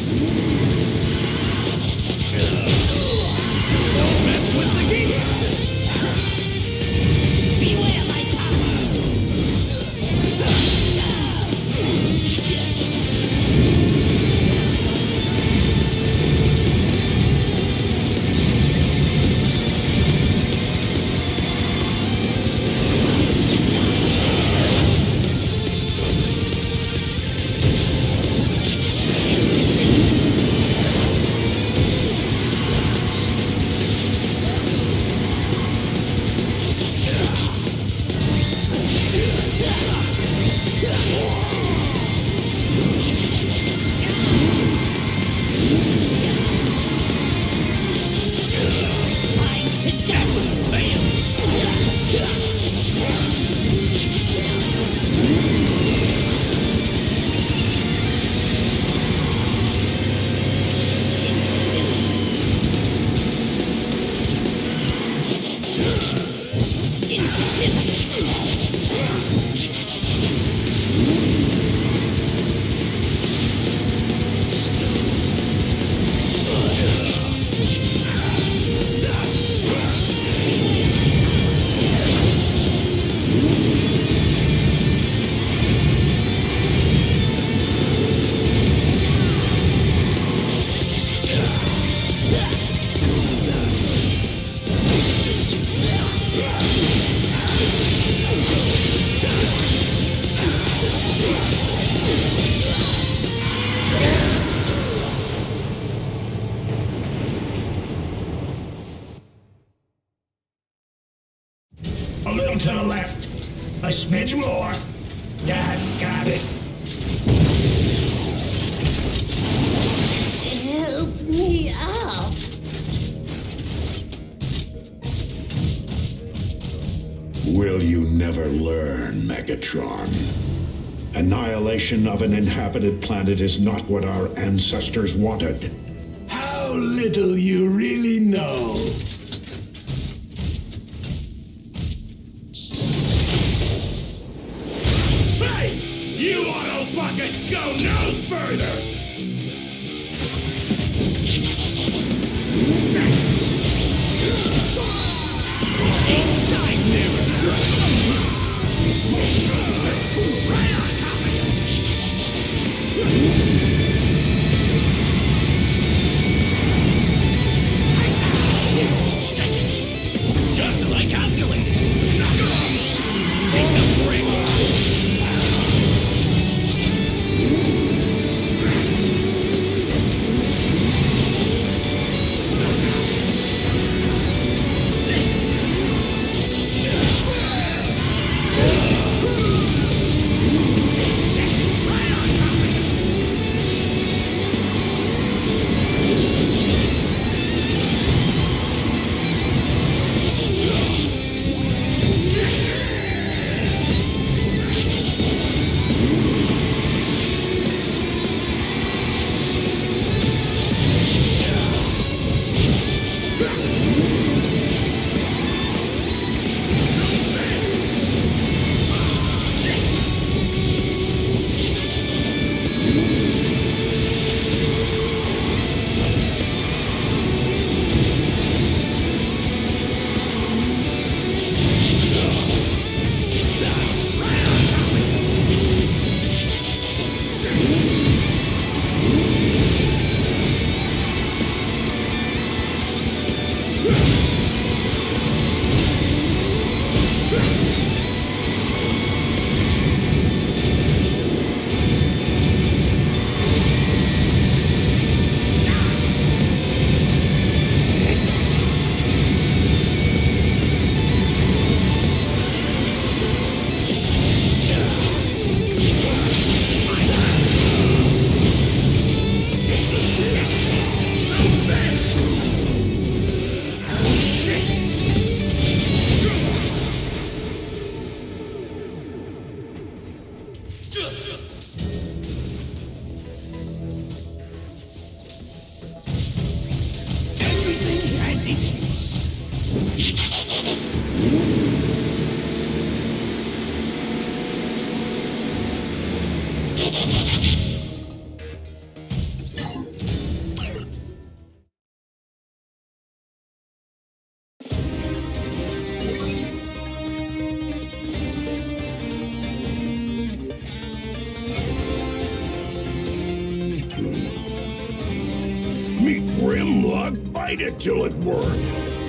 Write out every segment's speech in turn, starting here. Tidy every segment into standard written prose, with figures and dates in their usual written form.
Don't mess with the geek! Beware my A little to the left. A smidge more. That's got it. Help me up. Will you never learn, Megatron? Annihilation of an inhabited planet is not what our ancestors wanted. How little you really know. Hey! You auto buckets go no further! Inside mirror! Right on top of you! Just as I calculated. Take the break. Me Grimlock, bite it till it works.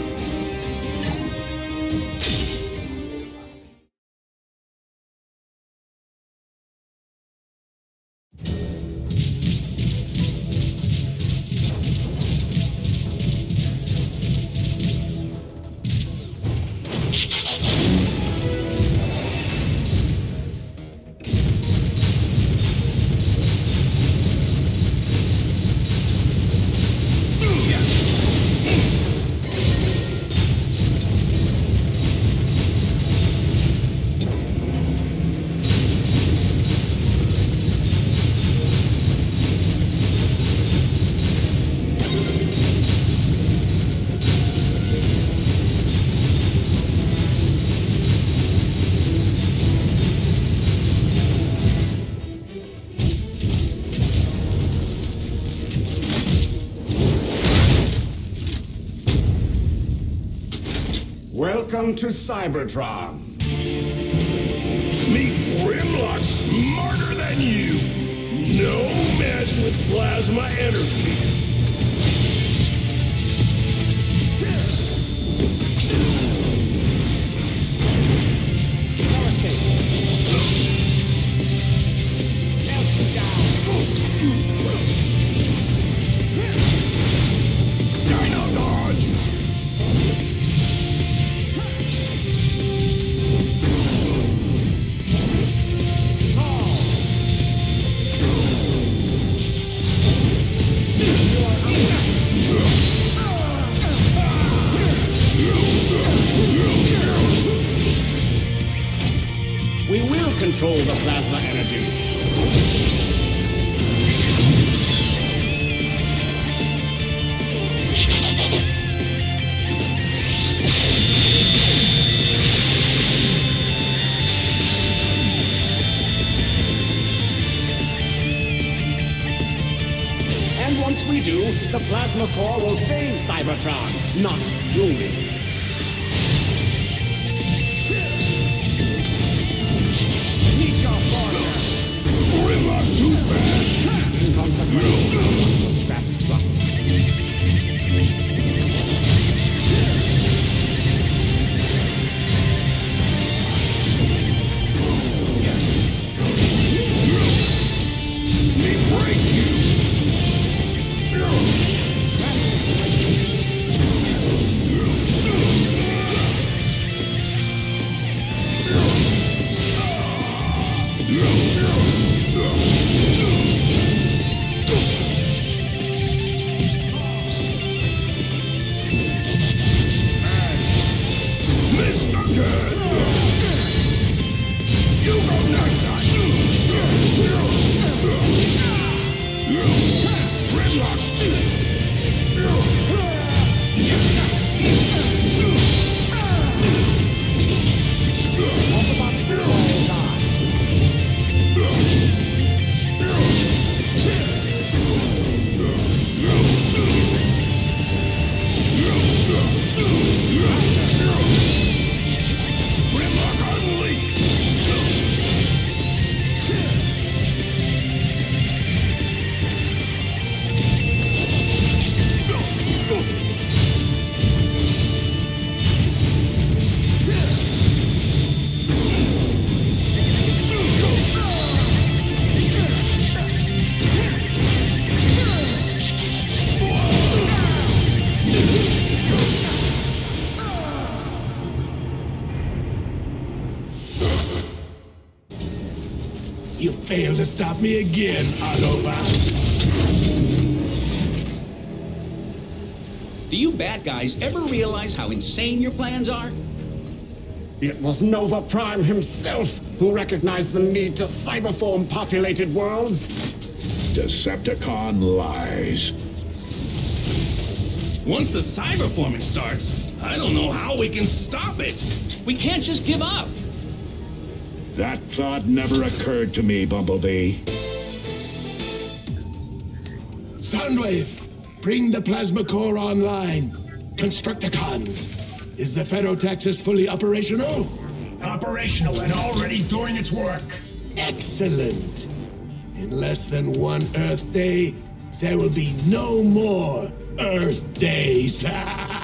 Welcome to Cybertron. Me Grimlock smarter than you. No mess with plasma energy. Dino dodge. We will control the plasma energy. And once we do, the plasma core will save Cybertron, not doom it. Grimlock too fast. Inconsequential straps rust. Me break you. You failed to stop me again, Autobot. Do you bad guys ever realize how insane your plans are? It was Nova Prime himself who recognized the need to cyberform populated worlds. Decepticon lies. Once the cyberforming starts, I don't know how we can stop it. We can't just give up. That thought never occurred to me, Bumblebee. Soundwave, bring the plasma core online. Constructicons, is the Ferrotaxis fully operational? Operational and already doing its work. Excellent. In less than one Earth day, there will be no more Earth days.